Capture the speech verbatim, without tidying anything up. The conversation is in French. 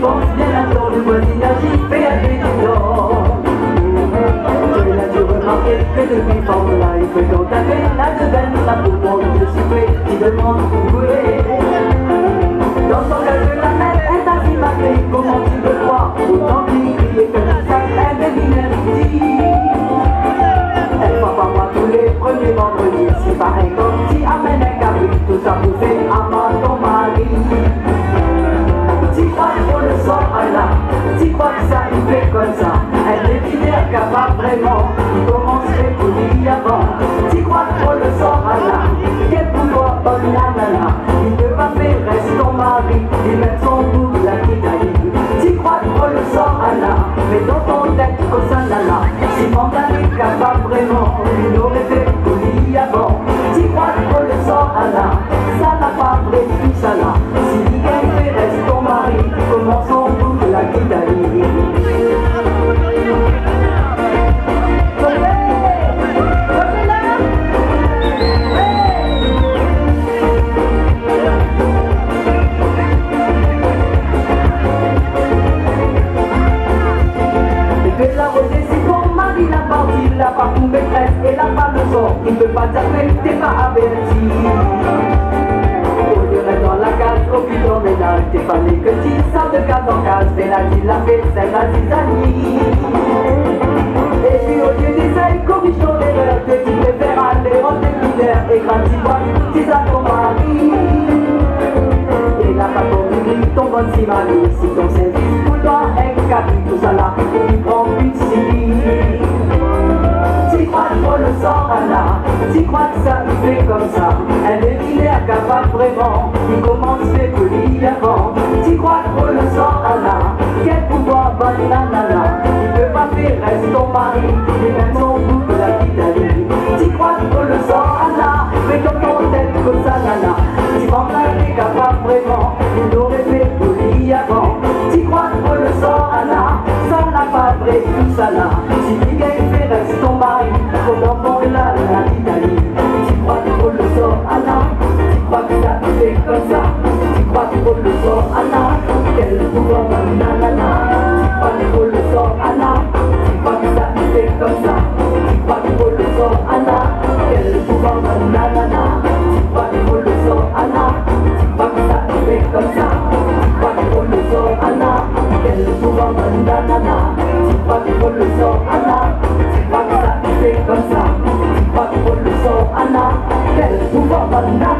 pense bien à ton le voisinage, il fait un peu du temps. Tu l'as dû remarquer que depuis forme-là, il fait dans ta tête la devine, la peau monde de souper, qui demande où vous êtes. Dans son cœur de la mer est ainsi malgré, comment tu peux croire, autant qu'il criait que ça, elle devine un petit. Elle voit pas moi tous les premiers vendredis, c'est pareil comme si amène un cabri, tout ça vous fait amant ton mari. Tu crois qu'on le sort à là, tu crois que ça il fait comme ça, elle est fidèle capable vraiment, il commencerait pour lui avant. Tu crois qu'on le sort à là, quel pouvoir bonne nanana, il ne va faire reste ton mari, il met son bout la Italie. Tu crois qu'on le sort à là, mais dans ton tête comme ça nana, si Mandal est capable vraiment, il aurait fait pour lui avant. Tu crois qu'on le sort à là, ça n'a pas vrai tout ça là, si il fait reste ton mari, comment son bout de la Italie. Il n'a pas pour maîtresse et n'a pas le sort. Il ne peut pas dire que t'es pas averti. Au lieu d'être dans la case, au cul dans ménage, t'es pas né que tu sors de case en case. Fais la vie, la fête, c'est la zizanie. Et puis au lieu des ailes, corrige ton erreur, que tu préfères aller en découvert et gratuitement, tu as ton mari. Et n'a pas compris ton bon si mari, si ton service pour toi est capi, tout ça là, il prend plus de civil. Tu crois qu'on le sort à là, tu crois que ça il fait comme ça, elle est filaire capable vraiment, il commence fait que lui avant. Tu crois qu'on le sort à là, quel pouvoir bonne nanana, il peut pas faire reste ton mari, il met son bout de la Italie. Tu crois qu'on le sort à là, mais dans ton tête comme ça nana, tu m'en as capable vraiment, il aurait fait pour lui avant. Tu crois qu'on le sort à là, ça n'a pas vrai tout ça là, si il fait reste ton mari, comment on l'a la Italie. Tu crois qu'on le sort à là, tu crois que ça fait comme ça, tu crois qu'on le sort à là, quel pouvoir nanana. Tu crois qu'on le sort à là, tu crois que ça fait comme ça, tu crois qu'on le sort à là, quel pouvoir nanana. Tu crois qu'on le sort à là, tu crois que ça fait comme ça, tu crois qu'on le sort à là, quel pouvoir nanana. Tu crois qu'on le sort à là, tu crois que ça fait comme ça, tu crois qu'on le sort à là, quel pouvoir nanana.